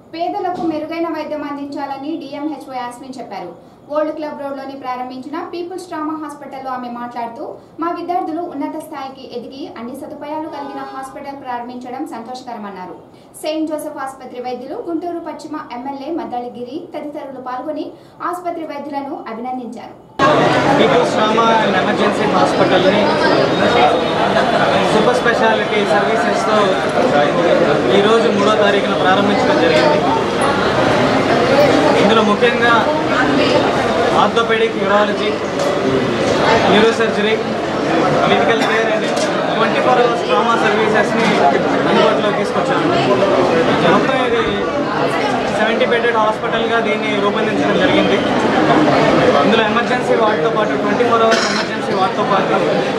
పేదలకు మెరుగైన వైద్యం అందించాలని డిఎంహెచ్ఓ యాస్మిన్ చెప్పారు. ఓల్డ్ క్లబ్ రోడ్లోని ప్రారంభించిన పీపుల్స్ ట్రామా హాస్పిటల్లో ఆమె మాట్లాడుతూ, మా విద్యార్థులు ఉన్నత స్థాయికి ఎదిగి అన్ని సదుపాయాలు కలిగిన హాస్పిటల్ ప్రారంభించడం సంతోషకరమన్నారు. సెయింట్ జోసెఫ్ ఆసుపత్రి వైద్యులు, గుంటూరు పశ్చిమ ఎమ్మెల్యే మద్దళగిరి తదితరులు పాల్గొని ఆసుపత్రి వైద్యులను అభినందించారు. పీపుల్స్ ట్రామా అండ్ ఎమర్జెన్సీ హాస్పిటల్ని సూపర్ స్పెషాలిటీ సర్వీసెస్తో ఈరోజు 3వ తారీఖున ప్రారంభించడం జరిగింది. ఇందులో ముఖ్యంగా orthopaedic, urology, neurosurgery, medical care and 24 hours trauma సర్వీసెస్ని అందుబాటులోకి తీసుకొచ్చాము. మొత్తం ఇది 70 bedded హాస్పిటల్గా దీన్ని రూపొందించడం జరిగింది. ఇందులో ఎమర్జెన్సీ వార్డుతో పాటు 24 hours ఎమర్జెన్సీ వార్డుతో పాటు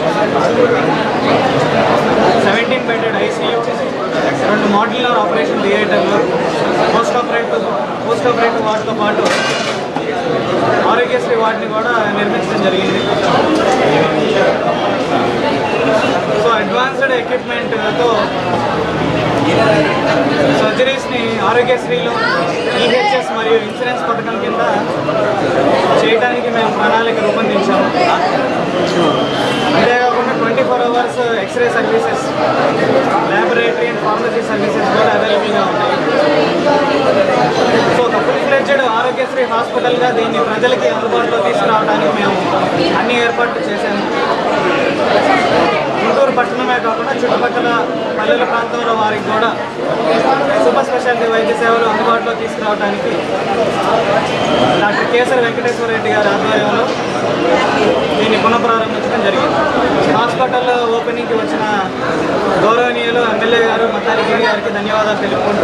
17 bedded ఐసీయూ, 2 మాడ్యులర్ ఆపరేషన్ థియేటర్లు, పోస్ట్ ఆపరేటివ్ వార్డుతో పాటు ఆరోగ్యశ్రీ వార్డుని కూడా నిర్మించడం జరిగింది. సో అడ్వాన్స్డ్ ఎక్విప్మెంట్తో సర్జరీస్ని ఆరోగ్యశ్రీలో ఈహెచ్ఎస్ మరియు ఇన్సూరెన్స్ పథకం కింద చేయడానికి మేము ప్రణాళిక రూపొందించాము. అంతేకాకుండా 24 hours x ray services, laboratory and pharmacy services కూడా అవైలబుల్గా ఉన్నాయి. సో ఫుల్ ఫ్లెడ్జెడ్ ఆరోగ్యశ్రీ హాస్పిటల్గా దీన్ని ప్రజలకి అందుబాటులో తీసుకురావడానికి మేము అన్ని ఏర్పాట్లు చేశాము. గుంటూరు పట్టణమే కాకుండా చుట్టుపక్కల పల్లెల ప్రాంతంలో వారికి కూడా సూపర్ స్పెషాలిటీ వైద్య సేవలు అందుబాటులో తీసుకురావడానికి డాక్టర్ కేసరి వెంకటేశ్వర రెడ్డి గారి ఆధ్వర్యంలో దీన్ని పునఃప్రారంభించడం జరిగింది. హాస్పిటల్ ఓపెనింగ్కి వచ్చిన గౌరవనీయులు ఎమ్మెల్యే గారు మద్దాలగిరి గారికి ధన్యవాదాలు తెలుపుకుంటూ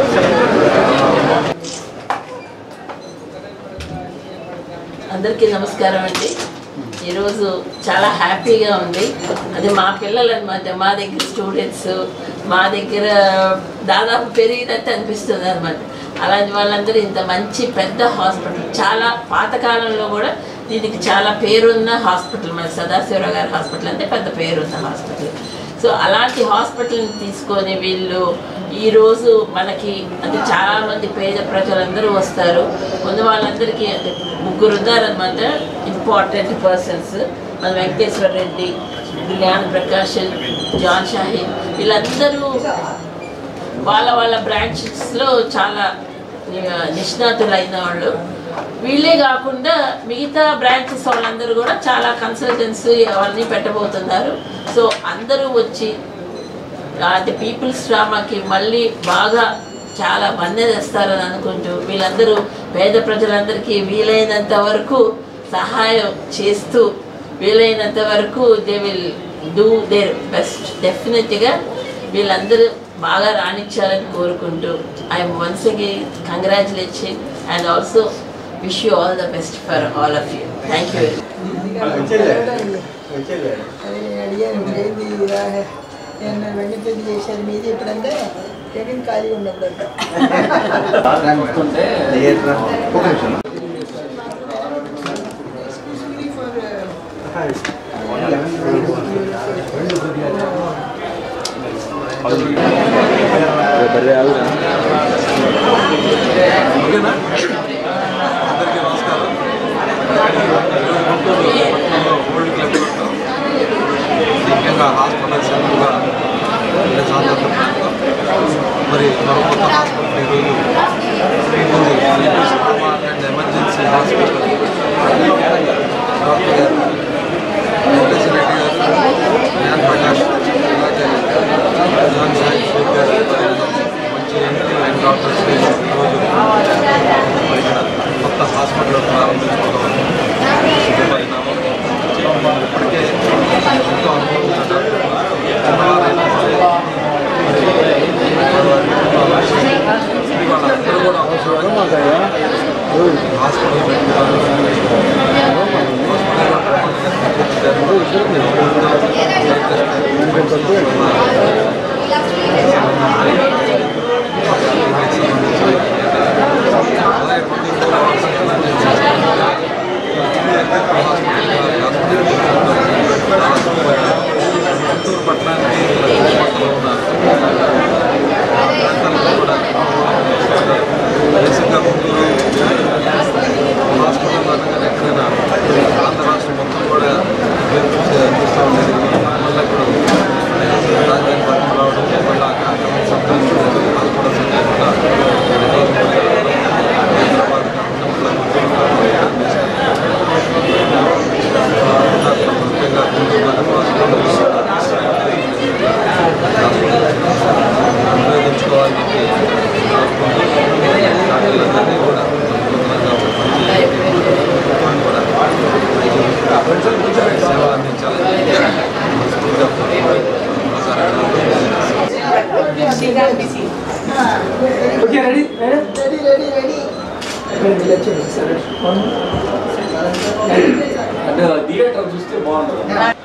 అందరికీ నమస్కారం అండి. ఈరోజు చాలా హ్యాపీగా ఉంది. అది మా పిల్లల మధ్య, మా దగ్గర స్టూడెంట్స్ మా దగ్గర దాదాపు పెరిగినట్టు అనిపిస్తుంది అనమాట. అలాంటి వాళ్ళందరూ ఇంత మంచి పెద్ద హాస్పిటల్, చాలా పాతకాలంలో కూడా దీనికి చాలా పేరున్న హాస్పిటల్. మన సదాశివరావు గారి హాస్పిటల్ అంటే పెద్ద పేరున్న హాస్పిటల్. సో అలాంటి హాస్పిటల్ని తీసుకొని వీళ్ళు ఈరోజు మనకి అంటే చాలామంది పేద ప్రజలందరూ వస్తారు. ముందు వాళ్ళందరికీ అంటే 3 ఉన్నారనమాట ఇంపార్టెంట్ పర్సన్స్. మన వెంకటేశ్వర రెడ్డి, జ్ఞాన ప్రకాశన్, జాన్ షాహీన్, వీళ్ళందరూ వాళ్ళ బ్రాంచెస్లో చాలా నిష్ణాతులైన వాళ్ళు. వీళ్ళే కాకుండా మిగతా బ్రాంచెస్ వాళ్ళందరూ కూడా చాలా కన్సల్టెన్సీ అవన్నీ పెట్టబోతున్నారు. సో అందరూ వచ్చి అంటే పీపుల్స్ ట్రామాకి మళ్ళీ బాగా చాలా మన్నెదేస్తారని అనుకుంటూ వీళ్ళందరూ పేద ప్రజలందరికీ వీలైనంత వరకు సహాయం చేస్తూ వీలైనంత వరకు they will do their best. డెఫినెట్గా వీళ్ళందరూ బాగా రాణించాలని కోరుకుంటూ I'm once again congratulation and also wish you all the best for all of you. Thank you. ఖాళీ ఉన్నప్పుడు అందరికీ నమస్కారం. గుంటూరు పట్టణంలో ఓల్డ్ క్లబ్ రోడ్లో ముఖ్యంగా హాస్పిటల్ సెంటర్గా సాధారణ ప్రాంతం మరి మరొక హాస్పిటల్ ఈరోజు trauma and emergency hospital doctor గారు వెంకటేశ్వర రెడ్డి గారు, జ్ఞాన ప్రకాష్, అలాగే జాన్ షాహీన్ గారు మంచి అండ్ డాక్టర్స్ ఈరోజు కొత్త హాస్పిటల్ ప్రారంభించుకోవడం సిద్ధపడినాము. ఇప్పటికే ఎంతో అనుభవం చిన్నవారైనా సరే వాళ్ళందరూ కూడా అవసరం హాస్పిటల్ పెట్టుకోవాలి. గుంటూరు పట్టణానికి చుట్టుపక్కల ఉన్న ప్రాంతాల్లో కూడా ఓకే రెడీ అంటే థియేటర్ చూస్తే బాగుంటుంది.